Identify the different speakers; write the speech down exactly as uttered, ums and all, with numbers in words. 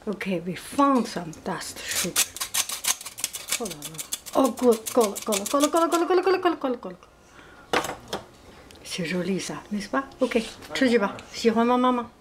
Speaker 1: Okay, we found some dust sugar. Hold on. Oh, good. 够了，够了，够了，够了，够了，够了，够了，够了，够了，够了。C'est joli ça, n'est-ce pas? OK， 吃去吧。喜欢妈妈吗？